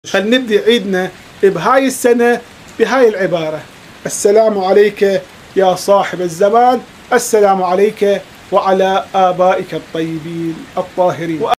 خلينا نبدي عيدنا بهاي السنة بهاي العبارة: السلام عليك يا صاحب الزمان، السلام عليك وعلى آبائك الطيبين الطاهرين.